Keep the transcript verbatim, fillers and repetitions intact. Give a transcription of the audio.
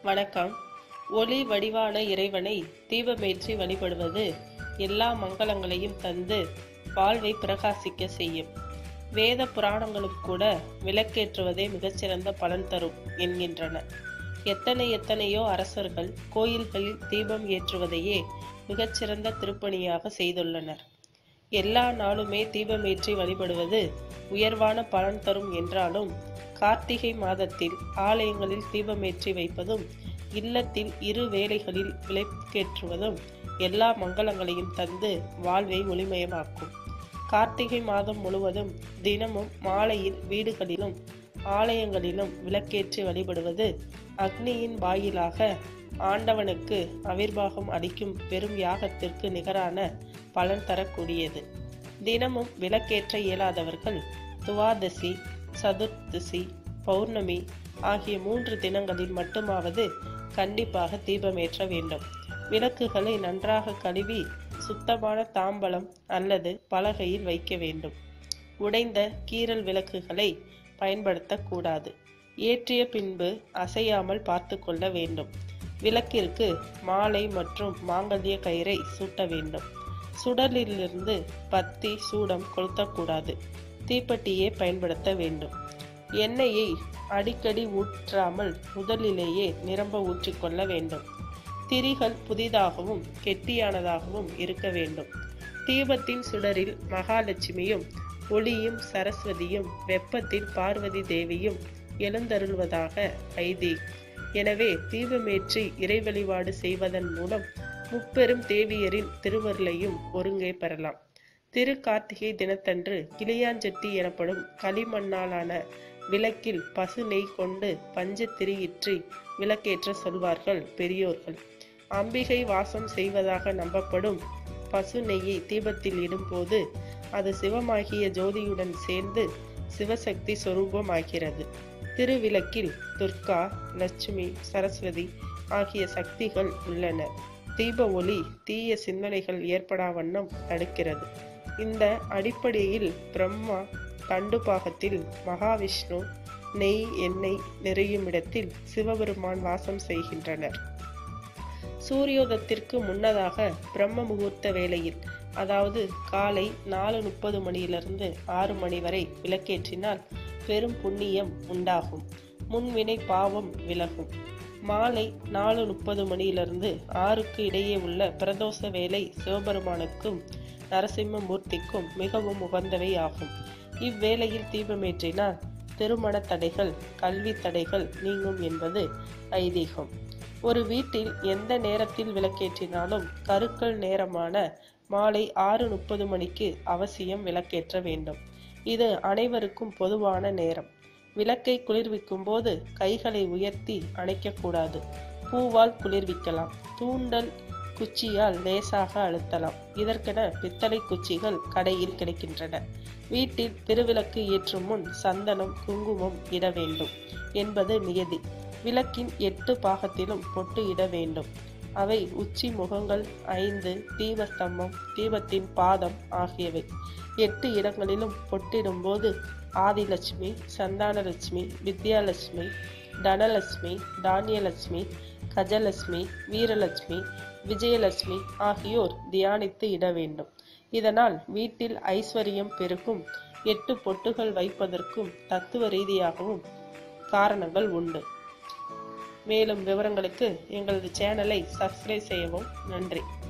வணக்கம். ஒளி வடிவான இறைவனை தீபமேற்றி வழிபடுவது எல்லா மங்களங்களையும் தந்து வாழ்வை பிரகாசிக்க செய்யும். வேத புராணங்களும் கூட விளக்கேற்றுவதே மிகச்சிறந்த பலன் தரும் என்கின்றன. எத்தனை எத்தனையோ அரசர்கள் கோயில்களில் தீபம் ஏற்றுவதையே மிகச்சிறந்த திருப்பணியாக செய்துள்ளனர். எல்லா நாளுமே தீபமேற்றி வழிபடுவது உயர்வான பலன் தரும் என்றாலும், கார்த்திகை மாதத்தில் ஆலயங்களில் தீபமேற்றி வைப்பதும் இல்லத்தில் இரு வேளைகளில் விளக்கேற்றுவதும் எல்லா மங்களங்களையும் தந்து வாழ்வை ஒளிமயமாக்கும். கார்த்திகை மாதம் முழுவதும் தினமும் மாலையில் வீடுகளிலும் ஆலயங்களிலும் விளக்கேற்றி வழிபடுவது அக்னியின் வாயிலாக ஆண்டவனுக்கு அவிர்வாகம் அளிக்கும் பெரும் யாகத்திற்கு நிகரான பலன் தரக்கூடியது. தினமும் விளக்கேற்ற இயலாதவர்கள் துவாதசி, சதுர்த்தசி, பௌர்ணமி ஆகிய மூன்று தினங்களில் மட்டுமாவது கண்டிப்பாக தீபமேற்ற வேண்டும். விளக்குகளை நன்றாக கழுவி சுத்தமான தாம்பலம் அல்லது பலகையில் வைக்க வேண்டும். உடைந்த கீறல் விளக்குகளை பயன்படுத்தக்கூடாது. ஏற்றிய பின்பு அசையாமல் பார்த்து கொள்ள வேண்டும். விளக்கிற்கு மாலை மற்றும் மாங்கல்ய கயிறை சூட்ட வேண்டும். சுடலிலிருந்து பத்தி சூடம் கொளுத்தக்கூடாது. தீப்பெட்டியே பயன்படுத்த வேண்டும். எண்ணெயை அடிக்கடி ஊற்றாமல் முதலிலேயே நிரம்ப ஊற்றிக்கொள்ள வேண்டும். திரிகள் புதிதாகவும் கெட்டியானதாகவும் இருக்க வேண்டும். தீபத்தின் சுடரில் மகாலட்சுமியும் ஒளியும் சரஸ்வதியும் வெப்பத்தில் பார்வதி தேவியும் எழுந்தருள்வதாக ஐதீகம். எனவே தீபமேற்றி இறை வழிபாடு செய்வதன் மூலம் முப்பெரும் தேவியரின் திருவருளையும் ஒருங்கே பெறலாம். திரு கார்த்திகை தினத்தன்று கிளியாஞ்சட்டி எனப்படும் களிமண்ணாலான விளக்கில் பசு நெய் கொண்டு பஞ்ச திரியிற்றி விளக்கேற்ற சொல்வார்கள் பெரியோர்கள். அம்பிகை வாசம் செய்வதாக நம்பப்படும் பசு நெய்யை தீபத்தில் இடும்போது அது சிவமாகிய ஜோதியுடன் சேர்ந்து சிவசக்தி சொரூபமாகிறது. திருவிளக்கில் துர்கா, லட்சுமி, சரஸ்வதி ஆகிய சக்திகள் உள்ளனர். தீப ஒளி தீய சிந்தனைகள் ஏற்படா வண்ணம் தடுக்கிறது. இந்த அடிப்படையில் பிரம்மா தண்டு பாகத்தில் மகாவிஷ்ணு, நெய் எண்ணெய் நிறையும் இடத்தில் சிவபெருமான் வாசம் செய்கின்றனர். சூரியோதயத்திற்கு முன்னதாக பிரம்ம முகூர்த்த வேளையில், அதாவது காலை நாலு முப்பது மணியிலிருந்து ஆறு மணி வரை விளக்கேற்றினால் பெரும் புண்ணியம் உண்டாகும். முன்வினை பாவம் விலகும். மாலை நாலு முப்பது மணியிலிருந்து ஆறுக்கு இடையே உள்ள பிரதோஷ வேலை சிவபெருமானுக்கும் நரசிம்ம மூர்த்திக்கும் மிகவும் உகந்தவை ஆகும். இவ்வேளையில் தீபமேற்றினால் திருமண தடைகள், கல்வி தடைகள் நீங்கும் என்பது ஐதீகம். ஒரு வீட்டில் எந்த நேரத்தில் விளக்கேற்றினாலும் கருக்கள் நேரமான மாலை ஆறு முப்பது மணிக்கு அவசியம் விளக்கேற்ற வேண்டும். இது அனைவருக்கும் பொதுவான நேரம். விளக்கை குளிர்விக்கும் போது கைகளை உயர்த்தி அணைக்கக்கூடாது. பூவால் குளிர்விக்கலாம். தூண்டல் குச்சியால் லேசாக அழுத்தலாம். இதற்கென பித்தளை குச்சிகள் கடையில் கிடைக்கின்றன. வீட்டில் திருவிளக்கு ஏற்றும் முன் சந்தனம், குங்குமம் இட வேண்டும் என்பது நியதி. விளக்கின் எட்டு பாகத்திலும் பொட்டு இட வேண்டும். அவை உச்சி, முகங்கள், ஐந்து, தீபஸ்தம்பம், தீபத்தின் பாதம் ஆகியவை. எட்டு இடங்களிலும் பொட்டிடும் போது ஆதிலட்சுமி, சந்தானலட்சுமி, வித்யாலட்சுமி, தனலட்சுமி, தானியலட்சுமி, கஜலட்சுமி, வீரலட்சுமி, விஜயலட்சுமி ஆகியோர் தியானித்து இட வேண்டும். இதனால் வீட்டில் ஐஸ்வர்யம் பெருகும். எட்டு பொட்டுகள் வைப்பதற்கும் தத்துவ ரீதியாகவும் காரணங்கள் உண்டு. மேலும் விவரங்களுக்கு எங்களது சேனலை சப்ஸ்கிரைப் செய்யவும். நன்றி.